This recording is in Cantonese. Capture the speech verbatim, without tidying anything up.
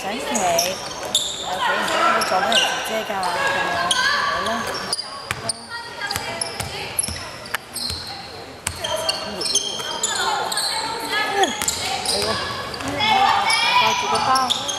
想起嚟，誒俾唔到佢撞到人姐姐㗎，咁樣係咯。係喎，帶住個包。